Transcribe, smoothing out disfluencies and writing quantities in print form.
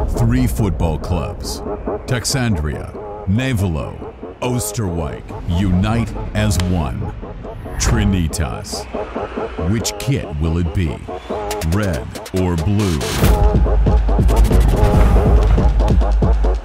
Three football clubs, Texandria, Nevelo, Oosterwijk, unite as one. Trinitas. Which kit will it be? Red or blue?